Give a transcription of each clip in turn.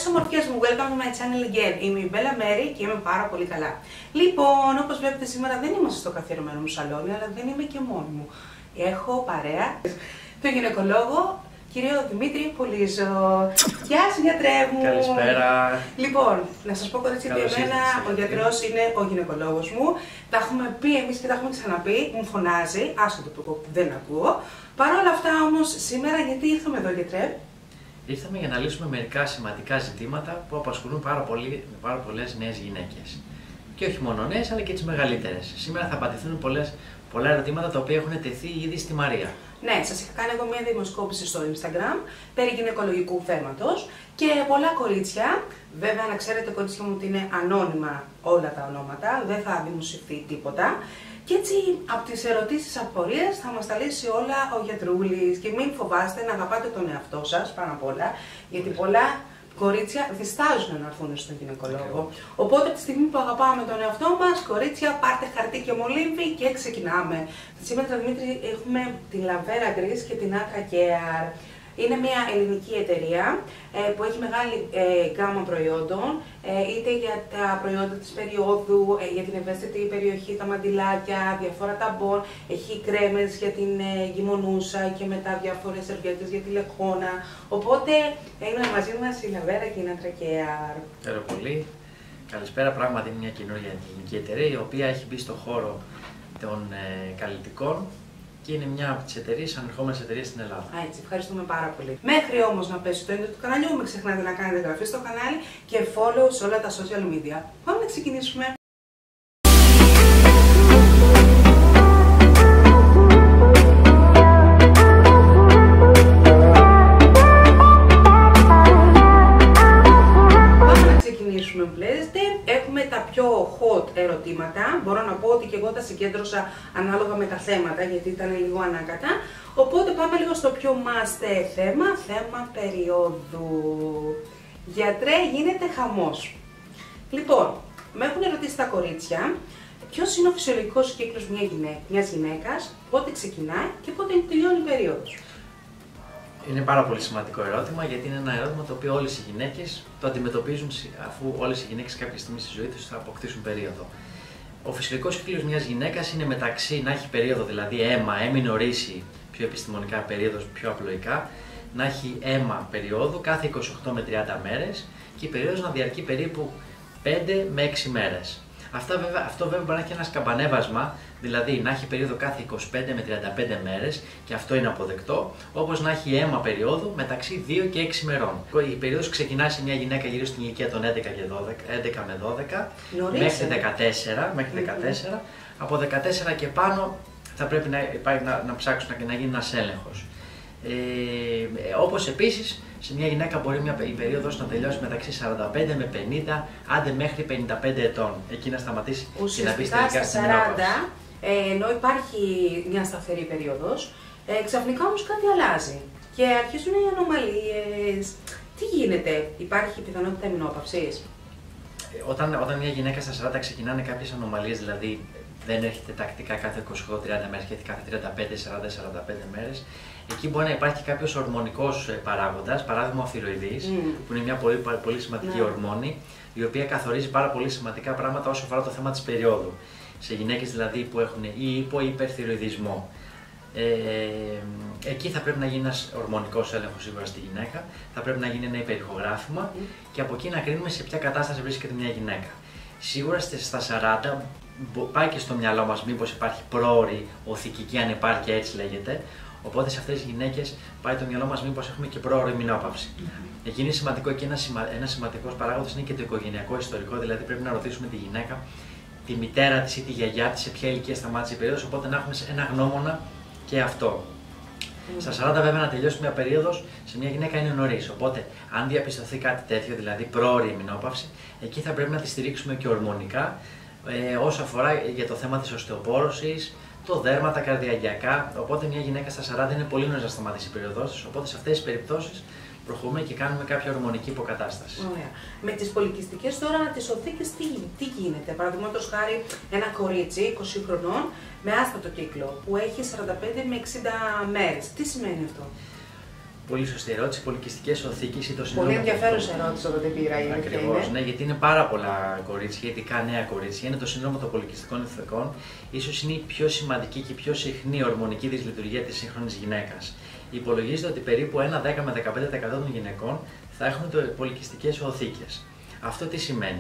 τις ομορφιές μου, welcome to my channel again. Είμαι η Μπέλα Μέρη και είμαι πάρα πολύ καλά. Λοιπόν, όπως βλέπετε σήμερα δεν είμαστε στο καθιερωμένο μου σαλόνι, αλλά δεν είμαι και μόνη μου. Έχω παρέα τον γυναικολόγο, κύριο Δημήτρη Πολύζο. Γεια σου, γιατρέ μου! Καλησπέρα! Λοιπόν, να σας πω κορίτσι ότι εμένα ο γιατρός είναι ο γυναικολόγος μου. Τα έχουμε πει εμείς και τα έχουμε ξαναπεί, μου φωνάζει, άσχετο που δεν ακούω. Παρ' όλα αυτά όμως, σήμερα γιατί ήρθαμε εδώ, γιατρέ? Ήρθαμε για να λύσουμε μερικά σημαντικά ζητήματα που απασχολούν πάρα πολλές νέες γυναίκες. Και όχι μόνο νέες, αλλά και τις μεγαλύτερες. Σήμερα θα απαντηθούν πολλά ερωτήματα τα οποία έχουν τεθεί ήδη στη Μαρία. Ναι, σας είχα κάνει εγώ μια δημοσκόπηση στο Instagram περί γυναικολογικού θέματος και πολλά κορίτσια, βέβαια να ξέρετε κορίτσια μου ότι είναι ανώνυμα όλα τα ονόματα, δεν θα δημοσιευθεί τίποτα. Και έτσι από τις ερωτήσεις απορίες θα μας τα λύσει όλα ο γιατρούλης και μην φοβάστε να αγαπάτε τον εαυτό σας πάνω απ' όλα, γιατί πολλά κορίτσια διστάζουν να έρθουν στον γυναικολόγο. Οπότε από τη στιγμή που αγαπάμε τον εαυτό μας, κορίτσια, πάρτε χαρτί και μολύβι και ξεκινάμε. Σήμερα, Δημήτρη, έχουμε την Λαβέρα Γκρις και την Άτρα Κέαρ. Είναι μια ελληνική εταιρεία που έχει μεγάλη γκάμα προϊόντων, είτε για τα προϊόντα της περίοδου, για την ευαίσθητη περιοχή, τα μαντιλάκια, διάφορα ταμπών, έχει κρέμες για την γυμονούσα και μετά διάφορες σερβιέτες για τη λεκόνα. Οπότε είναι μαζί μας η Λαβέρα και η Άτρα Κέαρ. Χαίρομαι πολύ. Καλησπέρα. Πράγματι είναι μια καινούργια ελληνική εταιρεία η οποία έχει μπει στο χώρο των καλλιτικών. Και είναι μια από τις ανερχόμενες εταιρείες στην Ελλάδα. Έτσι, ευχαριστούμε πάρα πολύ. Μέχρι όμως να πέσει το έντυπο του καναλιού, μην ξεχνάτε να κάνετε εγγραφή στο κανάλι και follow σε όλα τα social media. Πάμε να ξεκινήσουμε. Έχουμε τα πιο hot ερωτήματα. Μπορώ να πω ότι και εγώ τα συγκέντρωσα ανάλογα με τα θέματα, γιατί ήταν λίγο ανάκατα. Οπότε πάμε λίγο στο πιο must θέμα περίοδου. Γιατρέ, γίνεται χαμός. Λοιπόν, με έχουν ερωτήσει τα κορίτσια, ποιος είναι ο φυσιολογικός κύκλος μιας γυναίκας, πότε ξεκινάει και πότε τελειώνει η περίοδος? Είναι πάρα πολύ σημαντικό ερώτημα, γιατί είναι ένα ερώτημα το οποίο όλες οι γυναίκες το αντιμετωπίζουν αφού όλες οι γυναίκες κάποια στιγμή στη ζωή τους θα αποκτήσουν περίοδο. Ο φυσιολογικός κύκλος μιας γυναίκας είναι μεταξύ να έχει περίοδο, δηλαδή αίμα, έμινορίση, πιο επιστημονικά περίοδος, πιο απλοϊκά, να έχει αίμα περίοδου κάθε 28 με 30 μέρες και η περίοδος να διαρκεί περίπου 5 με 6 μέρες. Αυτό βέβαια μπορεί να έχει ένα σκαμπανέβασμα, δηλαδή να έχει περίοδο κάθε 25 με 35 μέρες και αυτό είναι αποδεκτό, όπως να έχει αίμα περίοδου μεταξύ 2 και 6 μερών. Η περίοδος ξεκινάει σε μια γυναίκα γύρω στην ηλικία των 11 με 12, μέχρι 14, από 14 και πάνω θα πρέπει να ψάξουν και να γίνει ένας έλεγχος. Όπως επίσης, σε μια γυναίκα μπορεί η περίοδος να τελειώσει μεταξύ 45 με 50, άντε μέχρι 55 ετών. Εκεί να σταματήσει και να μπει τελικά στην menopause. Ενώ υπάρχει μια σταθερή περίοδος, ξαφνικά όμως κάτι αλλάζει και αρχίζουν οι ανομαλίες. Τι γίνεται, υπάρχει πιθανότητα menopause? Όταν μια γυναίκα στα 40 ξεκινάνε κάποιες ανομαλίες, δηλαδή δεν έρχεται τακτικά κάθε 28-30 μέρες, έρχεται κάθε 35-40-45 μέρες, εκεί μπορεί να υπάρχει κάποιος ορμονικός παράγοντας, παράδειγμα ο θηροειδής, που είναι μια πολύ σημαντική ορμόνη, η οποία καθορίζει πάρα πολύ σημαντικά πράγματα όσο αφορά το θέμα της περίοδου. Σε γυναίκες δηλαδή που έχουν ή υπο- ή υπερθηροειδισμό. Εκεί θα πρέπει να γίνει ένας ορμονικός έλεγχος σίγουρα στη γυναίκα, θα πρέπει να γίνει ένα υπερηχογράφημα και από εκεί να κρίνουμε σε ποια κατάσταση βρίσκεται μια γυναίκα. Σίγουρα στα 40 πάει και στο μυαλό μας μήπως υπάρχει πρόωρη οθικική ανεπάρκεια, έτσι λέγεται. Οπότε σε αυτές τις γυναίκες πάει το μυαλό μας μήπως έχουμε και πρόωρη μηνόπαυση. Εκεί είναι σημαντικό και ένα σημαντικός παράγοντας είναι και το οικογενειακό ιστορικό, δηλαδή πρέπει να ρωτήσουμε τη γυναίκα, τη μητέρα της ή τη γιαγιά της σε ποια ηλικία σταμάτησε η περίοδος, οπότε να έχουμε ένα γνώμονα και αυτό. Στα 40 βέβαια να τελειώσει μια περίοδος σε μια γυναίκα είναι νωρίς, οπότε αν διαπιστωθεί κάτι τέτοιο, δηλαδή πρόωρη μηνόπαυση, εκεί θα πρέπει να τη στηρίξουμε και ορμονικά όσο αφορά για το θέμα της οστεοπόρωσης, το δέρμα, τα καρδιαγγειακά. Οπότε μια γυναίκα στα 40 είναι πολύ νωρίς να σταματήσει η περίοδος της, οπότε σε αυτές τις περιπτώσεις προχωρούμε και κάνουμε κάποια ορμονική υποκατάσταση. Ωραία. Με τις πολυκυστικές τώρα τις οθήκες τι γίνεται? Παραδείγματος χάρη ένα κορίτσι 20 χρονών με άστατο κύκλο που έχει 45 με 60 μέρες. Τι σημαίνει αυτό? Πολύ σωστή ερώτηση. Πολικυστικές οθήκες ή το σύνδρομο. Πολύ ενδιαφέρουσα ερώτηση όταν την πήρα. Ακριβώς, ναι, γιατί είναι πάρα πολλά κορίτσια, ειδικά νέα κορίτσια. Είναι το σύνδρομο των πολικυστικών οθηκών. Ίσως είναι η πιο σημαντική και η πιο συχνή ορμονική δυσλειτουργία της σύγχρονης γυναίκας. Υπολογίζεται ότι περίπου 1,10 με 15% των γυναικών θα έχουν πολικυστικές οθήκες. Αυτό τι σημαίνει?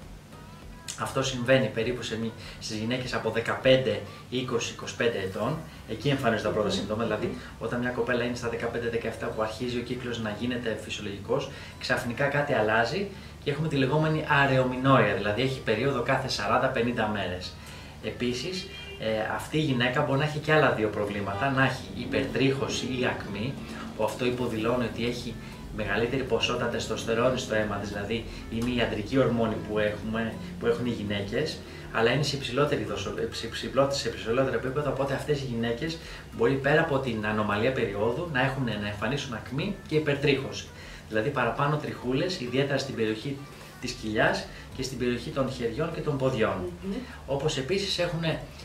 Αυτό συμβαίνει περίπου στις γυναίκες από 15, 20, 25 ετών. Εκεί εμφανίζονται τα πρώτα συμπτώματα. Δηλαδή, όταν μια κοπέλα είναι στα 15-17 που αρχίζει ο κύκλος να γίνεται φυσιολογικός, ξαφνικά κάτι αλλάζει και έχουμε τη λεγόμενη αρεομηνόρεια, δηλαδή έχει περίοδο κάθε 40-50 μέρες. Επίσης, αυτή η γυναίκα μπορεί να έχει και άλλα δύο προβλήματα, να έχει υπερτρίχωση ή ακμή, που αυτό υποδηλώνει ότι έχει μεγαλύτερη ποσότητα τεστοστερόνη στο αίμα της, δηλαδή είναι η ιατρική ορμόνη που έχουν οι γυναίκες, αλλά είναι σε υψηλότερο επίπεδο, οπότε αυτές οι γυναίκες μπορεί πέρα από την ανομαλία περίοδου να εμφανίσουν ακμή και υπερτρίχωση. Δηλαδή παραπάνω τριχούλες, ιδιαίτερα στην περιοχή της κοιλιάς και στην περιοχή των χεριών και των ποδιών. Όπως επίσης έχουν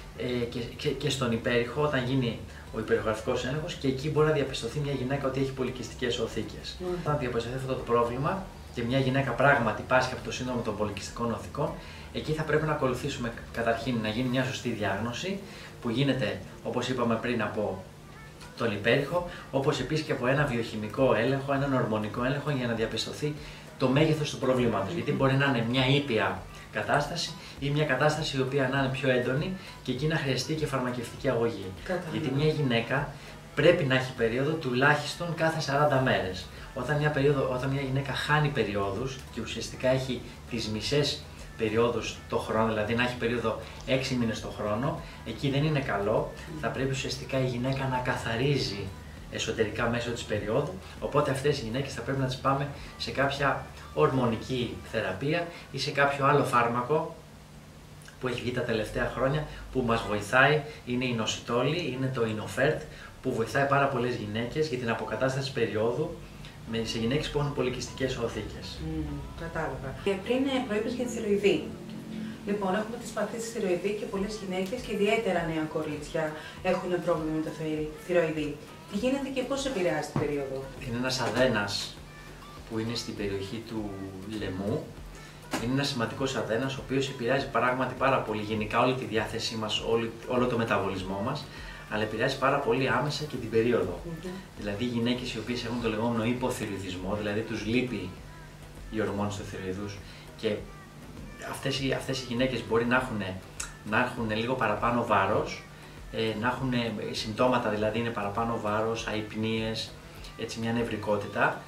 και στον υπέρηχο, όταν γίνει ο υπερηχογραφικός έλεγχος, και εκεί μπορεί να διαπιστωθεί μια γυναίκα ότι έχει πολικυστικές οθήκες. Όταν διαπιστωθεί αυτό το πρόβλημα και μια γυναίκα πράγματι πάσχει από το σύνδρομο των πολικυστικών οθηκών, εκεί θα πρέπει να ακολουθήσουμε καταρχήν να γίνει μια σωστή διάγνωση που γίνεται, όπως είπαμε πριν, από τον υπέρηχο, όπως επίσης και από ένα βιοχημικό έλεγχο, έναν ορμονικό έλεγχο για να διαπιστωθεί το μέγεθος του προβλήματος. Γιατί μπορεί να είναι μια ήπια κατάσταση ή μια κατάσταση η οποία να είναι πιο έντονη και εκεί να χρειαστεί και φαρμακευτική αγωγή. Γιατί μια γυναίκα πρέπει να έχει περίοδο τουλάχιστον κάθε 40 μέρες. Όταν μια γυναίκα χάνει περιόδους και ουσιαστικά έχει τις μισές περιόδους το χρόνο, δηλαδή να έχει περίοδο 6 μήνες το χρόνο, εκεί δεν είναι καλό. Θα πρέπει ουσιαστικά η γυναίκα να καθαρίζει εσωτερικά μέσω της περίοδου, οπότε αυτές οι γυναίκες θα πρέπει να τις πάμε σε κάποια ορμονική θεραπεία ή σε κάποιο άλλο φάρμακο που έχει βγει τα τελευταία χρόνια που μας βοηθάει. Είναι η νοσιτόλη, είναι το Inofert, που βοηθάει πάρα πολλές γυναίκες για την αποκατάσταση περίοδου σε γυναίκες που έχουν πολικυστικές οθήκες. Κατάλαβα. Και πριν προείπες για τη θηροειδή. Λοιπόν, έχουμε τη σπαθή της θηροειδή και πολλές γυναίκες και ιδιαίτερα νέα κορίτσια έχουν πρόβλημα με το θηροειδή. Τι γίνεται και πώς επηρεάζει την περίοδο? Είναι ένας αδένας που είναι στην περιοχή του λαιμού. Είναι ένας σημαντικός αδένας, ο οποίος επηρεάζει πράγματι πάρα πολύ γενικά όλη τη διάθεσή μας, όλο το μεταβολισμό μας, αλλά επηρεάζει πάρα πολύ άμεσα και την περίοδο. Δηλαδή, οι γυναίκες οι οποίες έχουν το λεγόμενο υποθυροειδισμό, δηλαδή τους λείπει η ορμόνη του θηροειδούς, και αυτές οι γυναίκες μπορεί να έχουν λίγο παραπάνω βάρος, να έχουν συμπτώματα, δηλαδή είναι παραπάνω βάρος, αϊπνίες, έτσι μια νευρικότητα.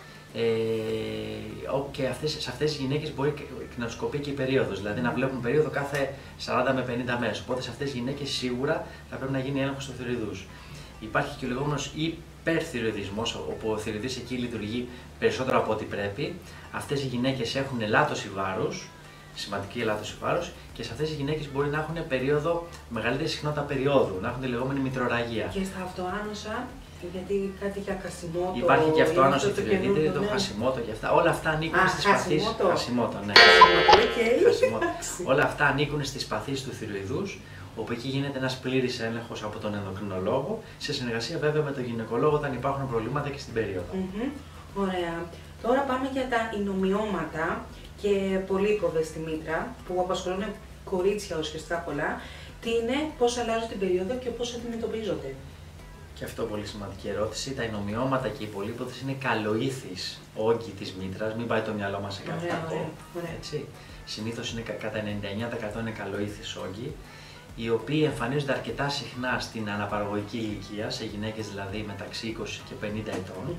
Και σε αυτές τις γυναίκες μπορεί να τους κοπεί και η περίοδος, δηλαδή να βλέπουν περίοδο κάθε 40 με 50 μέρες. Οπότε σε αυτές τις γυναίκες σίγουρα θα πρέπει να γίνει έλεγχος του θηροειδούς. Υπάρχει και ο λεγόμενος υπερθηροειδισμός, όπου ο θηροειδής εκεί λειτουργεί περισσότερο από ό,τι πρέπει. Αυτές οι γυναίκες έχουν ελάττωση βάρους, σημαντική ελάττωση βάρους, και σε αυτές οι γυναίκες μπορεί να έχουν περίοδο, μεγαλύτερη συχνότητα περίοδου, να έχουν τη λεγόμενη μητρορραγία. Και στα αυτοάνωσα, γιατί κάτι για Χασιμότο. Υπάρχει και αυτοάνωση θηροειδίτιδη, το Χασιμότο και αυτά. Όλα αυτά ανήκουν στις παθήσεις. Χασιμότο, ναι. Όλα αυτά ανήκουν στις παθήσεις του θηροειδούς, όπου εκεί γίνεται ένας πλήρης έλεγχος από τον ενδοκρινολόγο, σε συνεργασία βέβαια με τον γυναικολόγο όταν υπάρχουν προβλήματα και στην περίοδο. Ωραία. Τώρα πάμε για τα ινομιώματα και πολύποδες στη μήτρα, που απασχολούν κορίτσια ουσιαστικά πολλά. Τι είναι, πώς αλλάζουν την περίοδο και πώς αντιμετωπίζονται? Και αυτό πολύ σημαντική ερώτηση. Τα ινομιώματα και οι πολύποδες είναι καλοήθεις όγκοι της μήτρας, μην πάει το μυαλό μας σε κάτι κακό. Συνήθως είναι κατά 99% είναι καλοήθεις όγκοι, οι οποίοι εμφανίζονται αρκετά συχνά στην αναπαραγωγική ηλικία, σε γυναίκες δηλαδή μεταξύ 20 και 50 ετών.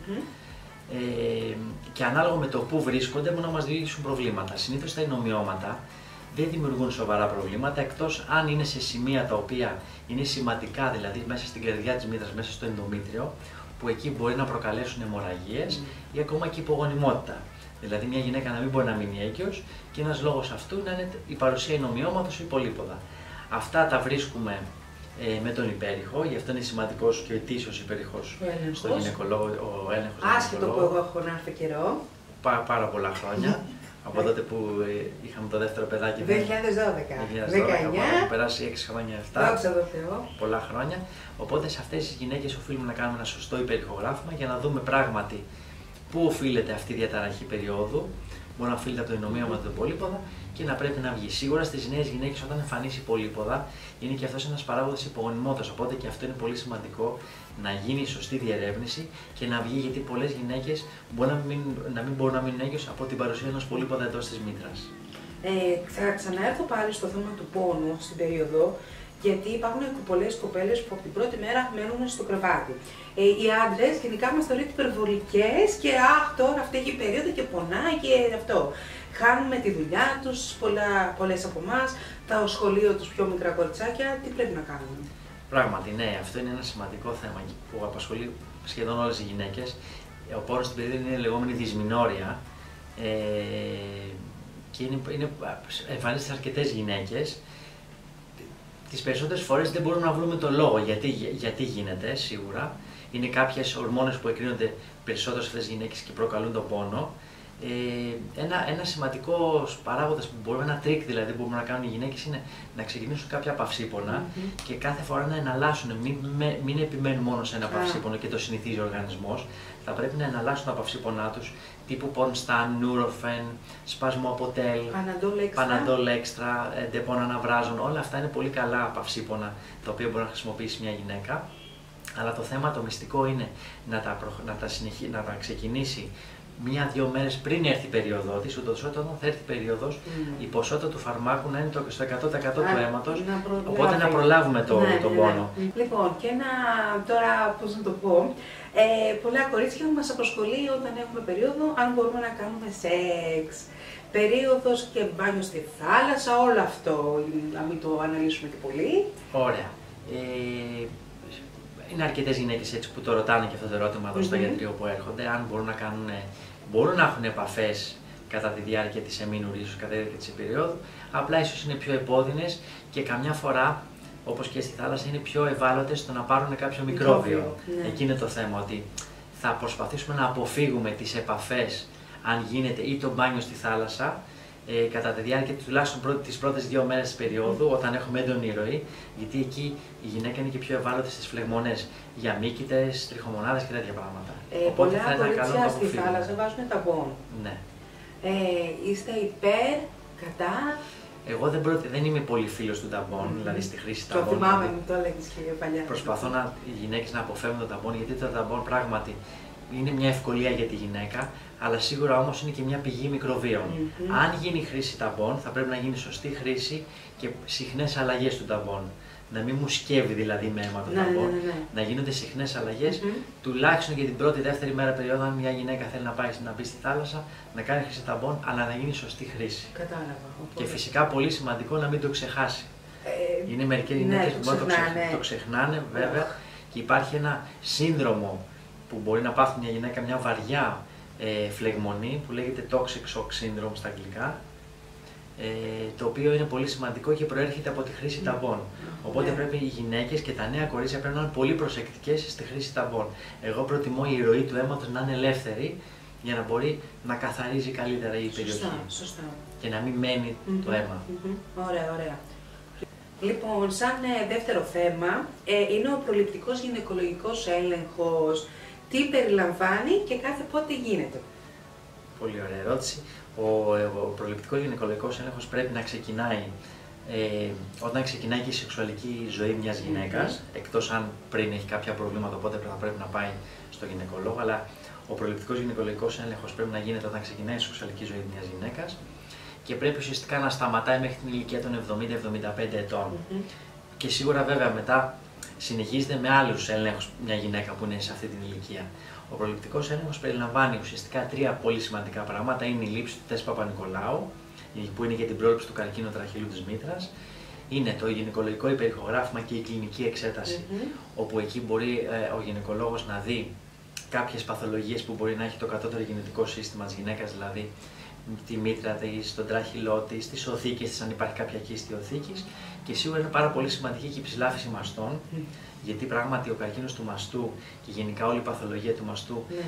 Και ανάλογα με το πού βρίσκονται, μόνο να μας δημιουργήσουν προβλήματα. Συνήθως τα ινομιώματα δεν δημιουργούν σοβαρά προβλήματα, εκτός αν είναι σε σημεία τα οποία είναι σημαντικά, δηλαδή μέσα στην καρδιά της μήτρας, μέσα στο ενδομήτριο, που εκεί μπορεί να προκαλέσουν αιμορραγίες ή ακόμα και υπογονιμότητα. Δηλαδή, μια γυναίκα να μην μπορεί να μείνει έγκυος και ένας λόγος αυτού να είναι η παρουσία ινομιώματος ή πολύποδα. Αυτά τα βρίσκουμε με τον υπέρηχο, γι' αυτό είναι σημαντικός και ο ετήσιος υπέρηχος στον γυναικολόγο, ο έλεγχος. Άσχετο που εγώ έχω να έρθει καιρό. Πάρα πολλά χρόνια. Από τότε που είχαμε το δεύτερο παιδάκι. 2012. 2012. Έχουν περάσει 6 χρόνια, 7. Δόξα τω Θεώ. Πολλά χρόνια. Οπότε σε αυτές τις γυναίκες οφείλουμε να κάνουμε ένα σωστό υπερηχογράφημα για να δούμε πράγματι πού οφείλεται αυτή η διαταραχή περίοδου. Μπορεί να οφείλεται από το ενομοίωμα του πολύποδα και να πρέπει να βγει. Σίγουρα στις νέες γυναίκες, όταν εμφανίσει πολύποδα, είναι και αυτός ένας παράγοντας υπογονιμότητας. Οπότε και αυτό είναι πολύ σημαντικό να γίνει η σωστή διερεύνηση και να βγει, γιατί πολλές γυναίκες μπορεί να μην μπορούν να μείνουν έγκυος από την παρουσία ενός πολύποδα εντός της μήτρας. Θα ξαναέρθω πάλι στο θέμα του πόνου στην περίοδο, γιατί υπάρχουν πολλές κοπέλες που από την πρώτη μέρα μένουν στο κρεβάτι. Οι άντρες γενικά μας θεωρείται υπερβολικές και τώρα αυτή έχει περίοδο και πονάει και αυτό. Χάνουμε τη δουλειά τους, πολλές από εμάς, το σχολείο τους πιο μικρά κοριτσάκια, τι πρέπει να κάνουμε? Πράγματι, ναι, αυτό είναι ένα σημαντικό θέμα που απασχολεί σχεδόν όλες οι γυναίκες. Ο πόνος στην περίοδο είναι λεγόμενη δυσμηνόρια και εμφανίζεται σε αρκετές γυναίκες. Τις περισσότερες φορές δεν μπορούμε να βρούμε το λόγο γιατί γίνεται, σίγουρα. Είναι κάποιες ορμόνες που εκρίνονται περισσότερο σε αυτές τις γυναίκες και προκαλούν τον πόνο. Ένα σημαντικό παράγοντας που μπορούμε, ένα τρίκ δηλαδή που μπορούμε να κάνουν οι γυναίκες, είναι να ξεκινήσουν κάποια παυσίπονα και κάθε φορά να εναλλάσσουν. Μην επιμένουν μόνο σε ένα παυσίπονο και το συνηθίζει ο οργανισμός. Θα πρέπει να εναλλάσσουν τα παυσίπονά τους, τύπου Πονστάν, Νουροφεν, σπασμό από τέλ, Παναντόλ έξτρα, ντεπών αναβράζων. Όλα αυτά είναι πολύ καλά παυσίπονα τα οποία μπορεί να χρησιμοποιήσει μια γυναίκα. Αλλά το θέμα, το μυστικό είναι να τα ξεκινήσει 1-2 μέρες πριν έρθει η περίοδό της, ούτως ώστε όταν θα έρθει η περίοδος η ποσότητα του φαρμάκου να είναι στο 100% του αίματος, οπότε να προλάβουμε τον πόνο. Λοιπόν, και τώρα πώς να το πω, πολλά κορίτσια μας απασχολεί όταν έχουμε περίοδο αν μπορούμε να κάνουμε σεξ, περίοδος και μπάνιο στη θάλασσα, όλο αυτό, να μην το αναλύσουμε και πολύ. Ωραία. Είναι αρκετές γυναίκες έτσι που το ρωτάνε και αυτό το ερώτημα εδώ στο γιατρείο που έρχονται, αν μπορούν να έχουν επαφές κατά τη διάρκεια της εμήνου ρίσους, κατά τη διάρκεια της περίοδου. Απλά ίσως είναι πιο επώδυνες και καμιά φορά, όπως και στη θάλασσα, είναι πιο ευάλωτες στο να πάρουν κάποιο μικρόβιο. Ναι. Εκεί είναι το θέμα, ότι θα προσπαθήσουμε να αποφύγουμε τις επαφές, αν γίνεται, ή το μπάνιο στη θάλασσα, κατά τη διάρκεια τουλάχιστον τις πρώτες 2 μέρες της περίοδου, όταν έχουμε έντονη ροή, γιατί εκεί η γυναίκα είναι και πιο ευάλωτη στις φλεγμονές για μύκητες, τριχομονάδες και τέτοια πράγματα. Πολλά κορίτσια στη θάλασσα βάζουν ταμπόν. Ναι. Είστε υπέρ, κατά? Εγώ δεν είμαι πολύ φίλος του ταμπόν, δηλαδή στη χρήση ταμπόν. Το θυμάμαι, μου το έλεγες και παλιά. Προσπαθώ οι γυναίκες να αποφεύγουν το ταμπόν, γιατί το ταμπόν πράγματι είναι μια ευκολία για τη γυναίκα, αλλά σίγουρα όμως είναι και μια πηγή μικροβίων. Αν γίνει χρήση ταμπόν, θα πρέπει να γίνει σωστή χρήση και συχνές αλλαγές του ταμπόν. Να μην μου σκεύει δηλαδή με αίμα το ταμπόν. Να γίνονται συχνές αλλαγές, τουλάχιστον για την πρώτη-δεύτερη μέρα περίοδο. Αν μια γυναίκα θέλει να μπει στη θάλασσα, να κάνει χρήση ταμπόν, αλλά να γίνει σωστή χρήση. Κατάλαβα. Και φυσικά πολύ σημαντικό να μην το ξεχάσει. Είναι μερικές γυναίκες που μπορεί να το ξεχνάνε, βέβαια, και υπάρχει ένα σύνδρομο που μπορεί να πάθει μια γυναίκα, μια βαριά φλεγμονή που λέγεται toxic shock syndrome στα αγγλικά, το οποίο είναι πολύ σημαντικό και προέρχεται από τη χρήση ταμπών. Οπότε πρέπει οι γυναίκες και τα νέα κορίτσια πρέπει να είναι πολύ προσεκτικές στη χρήση ταμπών. Εγώ προτιμώ η ροή του αίματος να είναι ελεύθερη για να μπορεί να καθαρίζει καλύτερα η περιοχή. Σωστά. Και να μην μένει το αίμα. Ωραία. Λοιπόν, σαν δεύτερο θέμα, είναι ο προληπτικός γυναικολογικός έλεγχος. Τι περιλαμβάνει και κάθε πότε γίνεται? Πολύ ωραία ερώτηση. Ο προληπτικός γυναικολογικός έλεγχος πρέπει να ξεκινάει όταν ξεκινάει και η σεξουαλική ζωή μιας γυναίκας, εκτός αν πριν έχει κάποια προβλήματα, οπότε θα πρέπει να πάει στο γυναικολόγο, αλλά ο προληπτικός γυναικολογικός έλεγχος πρέπει να γίνεται όταν ξεκινάει η σεξουαλική ζωή μιας γυναίκας και πρέπει ουσιαστικά να σταματάει μέχρι την ηλικία των 70-75 ετών. Και σίγουρα βέβαια μετά συνεχίζεται με άλλους ελέγχους μια γυναίκα που είναι σε αυτή την ηλικία. Ο προληπτικός έλεγχος περιλαμβάνει ουσιαστικά 3 πολύ σημαντικά πράγματα. Είναι η λήψη του τεστ Παπα-Νικολάου, που είναι για την πρόληψη του καρκίνου τραχύλου της μήτρας. Είναι το γυναικολογικό υπερηχογράφημα και η κλινική εξέταση, όπου εκεί μπορεί ο γυναικολόγος να δει κάποιες παθολογίες που μπορεί να έχει το κατώτερο γενετικό σύστημα της γυναίκας, δηλαδή τη μήτρα της, τον τράχυλό της, τις οθήκες της, αν υπάρχει κάποια κίστη οθήκης. Και σίγουρα είναι πάρα πολύ σημαντική και η ψηλάφιση μαστών, γιατί πράγματι ο καρκίνος του μαστού και γενικά όλη η παθολογία του μαστού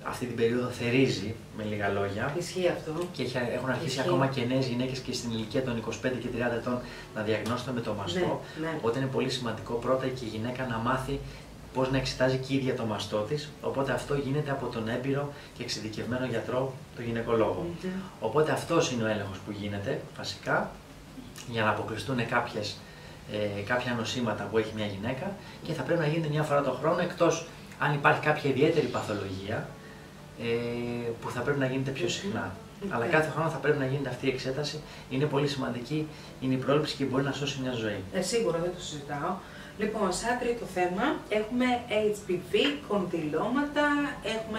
αυτή την περίοδο θερίζει, με λίγα λόγια. Ισχύει αυτό. Και έχουν αρχίσει ακόμα και νέες γυναίκες και στην ηλικία των 25 και 30 ετών να διαγνώσονται με το μαστό. Ναι. Οπότε είναι πολύ σημαντικό πρώτα και η γυναίκα να μάθει πώς να εξετάζει και η ίδια το μαστό της. Οπότε αυτό γίνεται από τον έμπειρο και εξειδικευμένο γιατρό, τον γυναικολόγο. Οπότε αυτός είναι ο έλεγχος που γίνεται βασικά για να αποκλειστούν κάποια νοσήματα που έχει μια γυναίκα και θα πρέπει να γίνεται μια φορά το χρόνο, εκτός αν υπάρχει κάποια ιδιαίτερη παθολογία που θα πρέπει να γίνεται πιο συχνά. Αλλά κάθε χρόνο θα πρέπει να γίνεται αυτή η εξέταση. Είναι πολύ σημαντική, είναι η πρόληψη και μπορεί να σώσει μια ζωή. Σίγουρα, δεν το συζητάω. Λοιπόν, σαν τρίτο θέμα έχουμε HPV, κονδυλώματα, έχουμε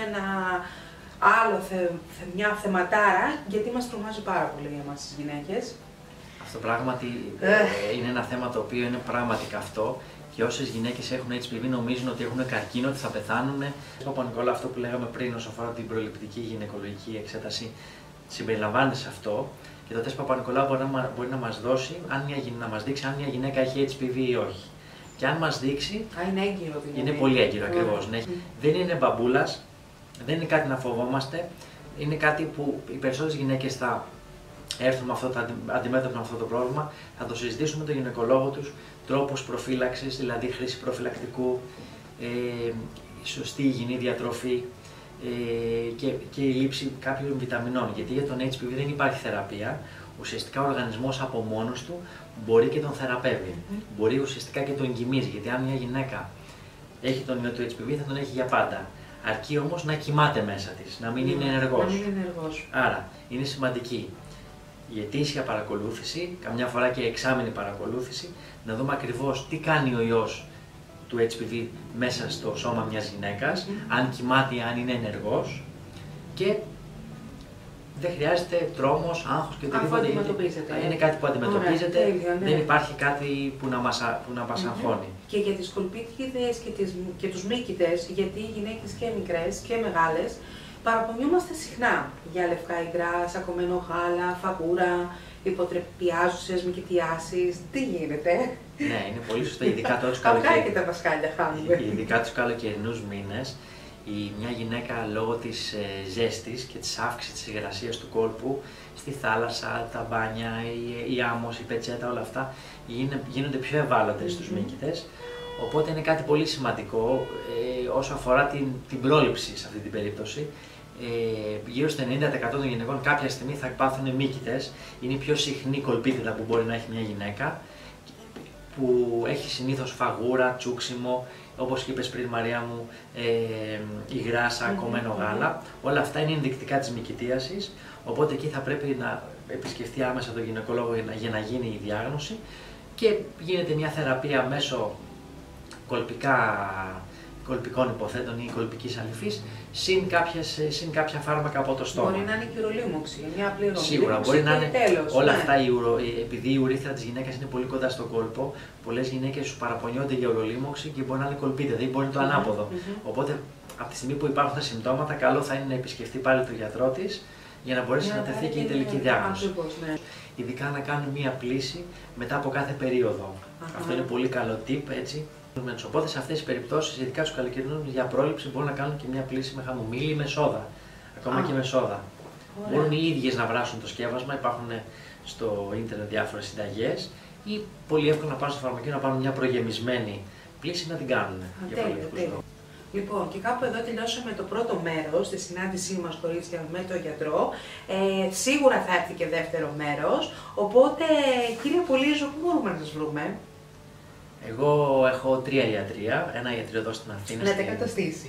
μια θεματάρα, γιατί μας τρομάζει πάρα πολύ για εμάς τις γυναίκες. Αυτό πράγματι είναι ένα θέμα το οποίο είναι πράγματι καυτό και όσες γυναίκες έχουν HPV νομίζουν ότι έχουν καρκίνο, ότι θα πεθάνουν. Παπα-Νικόλα, αυτό που λέγαμε πριν όσον αφορά την προληπτική γυναικολογική εξέταση συμπεριλαμβάνεται σε αυτό και το τεστ Παπα-Νικολάου μπορεί να μας δώσει, να μας δείξει αν μια γυναίκα έχει HPV ή όχι. Και αν μας δείξει. Είναι έγκυρο δηλαδή. Είναι πολύ έγκυρο ακριβώς. Ναι. Δεν είναι μπαμπούλας, δεν είναι κάτι να φοβόμαστε. Είναι κάτι που οι περισσότερες γυναίκες θα έρθουν αντιμέτωποι με αυτό το πρόβλημα, θα το συζητήσουν με τον γυναικολόγο τους, τρόπους προφύλαξης, δηλαδή χρήση προφυλακτικού, σωστή υγιεινή διατροφή και η λήψη κάποιων βιταμινών. Γιατί για τον HPV δεν υπάρχει θεραπεία. Ουσιαστικά ο οργανισμός από μόνος του μπορεί και τον θεραπεύει. Μπορεί ουσιαστικά και τον εγκυμίζει. Γιατί αν μια γυναίκα έχει τον ιό του HPV θα τον έχει για πάντα. Αρκεί όμως να κοιμάται μέσα της, να μην είναι ενεργός. Άρα είναι σημαντική η ετήσια παρακολούθηση, καμιά φορά και εξάμηνη παρακολούθηση, να δούμε ακριβώς τι κάνει ο ιός του HPV μέσα στο σώμα μιας γυναίκας, αν κοιμάται, αν είναι ενεργός και δεν χρειάζεται τρόμος, άγχος και οτιδήποτε. Είναι κάτι που αντιμετωπίζεται, δεν υπάρχει κάτι που να μας αγχώνει. Και για τις κολπίτιδες και τους μύκητες, γιατί οι γυναίκες και μικρές και μεγάλες παραπονιόμαστε συχνά για λευκά υγρά, σακωμένο γάλα, φαγούρα, υποτρεπιάζουσες, μυκητιάσεις. Τι γίνεται? Ναι, είναι πολύ σωστά, ειδικά τώρα και τα πασκάλια χάνουμε. Ειδικά τους καλοκαιρινούς μήνες, μια γυναίκα λόγω της ζέστης και της αύξησης της υγρασίας του κόλπου στη θάλασσα, τα μπάνια, η άμμος, η πετσέτα, όλα αυτά γίνονται πιο ευάλωτες στους μύκητες. Οπότε είναι κάτι πολύ σημαντικό όσο αφορά την πρόληψη σε αυτή την περίπτωση. Γύρω στο 90% των γυναικών κάποια στιγμή θα πάθουν μύκητες. Είναι η πιο συχνή κολπίτιδα που μπορεί να έχει μια γυναίκα, που έχει συνήθως φαγούρα, τσούξιμο, όπως είπες πριν Μαρία μου, υγράσα, κομμένο γάλα. Όλα αυτά είναι ενδεικτικά της μυκητίασης, οπότε εκεί θα πρέπει να επισκεφτεί άμεσα τον γυναικολόγο για να γίνει η διάγνωση και γίνεται μια θεραπεία μέσω κολπικών υποθέτων ή κολπικής αλυφής, συν κάποια φάρμακα από το στόμα. Μπορεί να είναι κυρολίμωξη, μια απλή ρομολίμωξη. Σίγουρα, μπορεί να είναι τέλος, όλα αυτά, επειδή η ουρήθρα της γυναίκας είναι πολύ κοντά στον κόλπο, πολλές γυναίκες σου παραπονιόνται για ουρολίμωξη και μπορεί να είναι κολπίτιδα, δηλαδή μπορεί να είναι το ανάποδο. Οπότε, από τη στιγμή που υπάρχουν τα συμπτώματα, καλό θα είναι να επισκεφτεί πάλι τον γιατρό της για να μπορέσει να τεθεί και η τελική διάγνωση. Ναι. Ειδικά να κάνουν μία πλύση μετά από κάθε περίοδο. Αυτό είναι πολύ καλό tip, έτσι. Οπότε σε αυτές τις περιπτώσεις, ειδικά στους καλοκαιρινούς, για πρόληψη μπορούν να κάνουν και μια πλύση με χαμομήλι ή με σόδα. Ακόμα και με σόδα. Μπορούν οι ίδιες να βράσουν το σκεύασμα, υπάρχουν στο ίντερνετ διάφορες συνταγές ή πολύ εύκολα να πάνε στο φαρμακείο να πάρουν μια προγεμισμένη πλύση να την κάνουν. Λοιπόν, και κάπου εδώ τελειώσαμε το πρώτο μέρος στη συνάντησή μας, κορίτσια, με τον γιατρό. Σίγουρα θα έρθει και δεύτερο μέρος, οπότε κύριε Πολύζο, πού μπορούμε να σας βρούμε? Εγώ έχω 3 ιατρία, ένα ιατρείο εδώ στην Αθήνα. Να τα καταστήσει.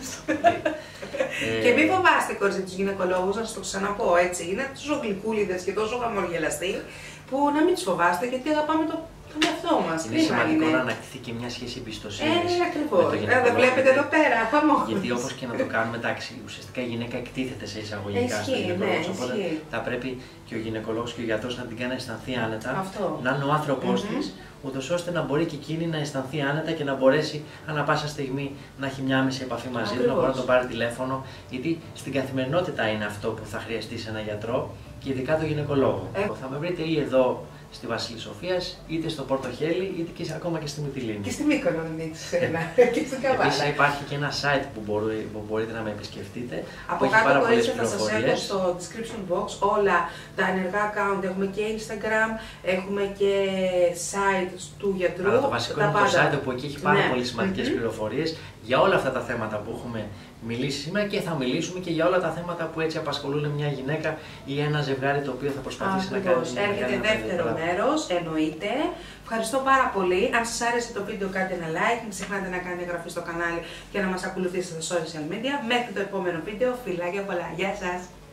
Και μην φοβάστε, κορίτσια, τους γυναικολόγους, να σας το ξαναπώ έτσι. Είναι τόσο γλυκούλιδες και τόσο χαμογελαστοί, που να μην τους φοβάστε, γιατί αγαπάμε τον εαυτό μας. Είναι σημαντικό να ανακτηθεί και μια σχέση εμπιστοσύνης. Ακριβώς. Δεν βλέπετε εδώ πέρα, γιατί όπως και να το κάνουμε, εντάξει, ουσιαστικά η γυναίκα εκτίθεται σε εισαγωγικά στο γυναικολόγο. Οπότε θα πρέπει και ο γυναικολόγος και ο γιατρός να την κάνει να αισθανθεί άνετα, να είναι ο άνθρωπός της, ούτως ώστε να μπορεί και εκείνη να αισθανθεί άνετα και να μπορέσει ανά πάσα στιγμή να έχει μια άμεση επαφή μαζί του, να μπορεί να τον πάρει τηλέφωνο. Γιατί στην καθημερινότητα είναι αυτό που θα χρειαστεί σε ένα γιατρό και ειδικά το γυναικολόγο. Θα με βρείτε ή εδώ στη Βασιλής Σοφίας, είτε στο Πορτοχέλι, είτε και ακόμα και στη Μυτιλήνη. Και στη Μύκονο, και στην Καβάλα. Επίσης υπάρχει και ένα site που μπορείτε να με επισκεφτείτε. Από κάτω κορίτσια θα σας έχω στο description box όλα τα ενεργά account. Έχουμε και Instagram, έχουμε και site του γιατρού. Αλλά το βασικό είναι το site που εκεί έχει πάρα πολύ σημαντικές πληροφορίες για όλα αυτά τα θέματα που έχουμε μιλήσει σήμερα και θα μιλήσουμε και για όλα τα θέματα που έτσι απασχολούν μια γυναίκα ή ένα ζευγάρι το οποίο θα προσπαθήσει να κάνει. Έρχεται δεύτερο μέρος, εννοείται. Ευχαριστώ πάρα πολύ. Αν σας άρεσε το βίντεο, κάντε ένα like. Μην ξεχνάτε να κάνετε εγγραφή στο κανάλι και να μας ακολουθήσετε στα social media. Μέχρι το επόμενο βίντεο, φιλάκια πολλά. Γεια σας!